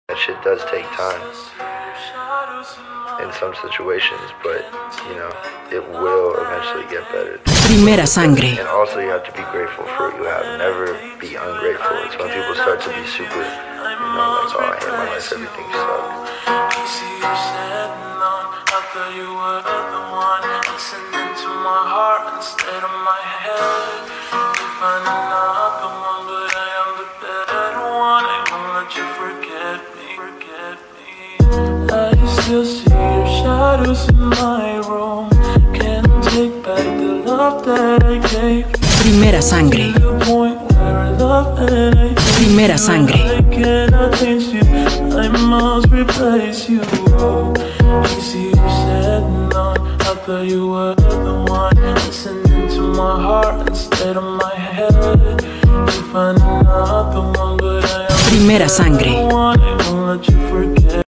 That shit does take time in some situations, but, you know, it will eventually get better. Primera Sangre. And also you have to be grateful for what you have. Never be ungrateful. It's when people start to be super, you know, like, oh, I hate my life, everything sucks. You were the one listening to my heart instead of my head. You find another one, but I am the better one. I won't let you forget me, forget me. I still see your shadows in my room. Can't take back the love that I gave you. Primera Sangre. Primera Sangre. I cannot change you, I must replace you. Easy you said none. I thought you were the one listening to my heart instead of my head. You find another one, but I am Primera Sangre. the one. I won't let you forget.